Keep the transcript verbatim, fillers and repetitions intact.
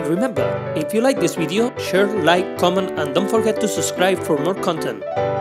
remember, if you like this video, share, like, comment and don't forget to subscribe for more content.